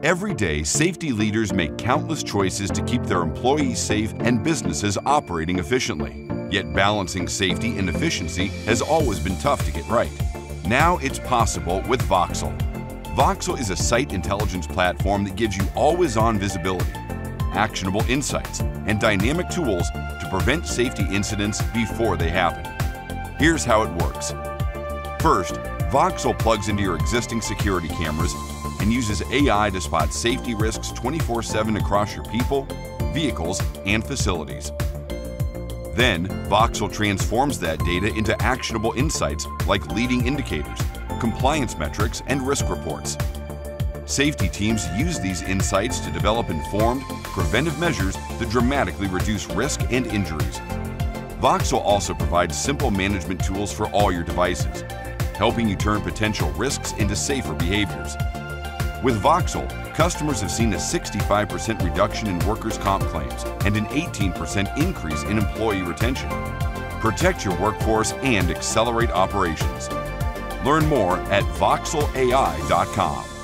Every day, safety leaders make countless choices to keep their employees safe and businesses operating efficiently. Yet balancing safety and efficiency has always been tough to get right. Now it's possible with Voxel. Voxel is a site intelligence platform that gives you always-on visibility, actionable insights, and dynamic tools to prevent safety incidents before they happen. Here's how it works. First, Voxel plugs into your existing security cameras and uses AI to spot safety risks 24/7 across your people, vehicles, and facilities. Then, Voxel transforms that data into actionable insights like leading indicators, compliance metrics, and risk reports. Safety teams use these insights to develop informed, preventive measures that dramatically reduce risk and injuries. Voxel also provides simple management tools for all your devices, helping you turn potential risks into safer behaviors. With Voxel, customers have seen a 65% reduction in workers' comp claims and an 18% increase in employee retention. Protect your workforce and accelerate operations. Learn more at voxelalai.com.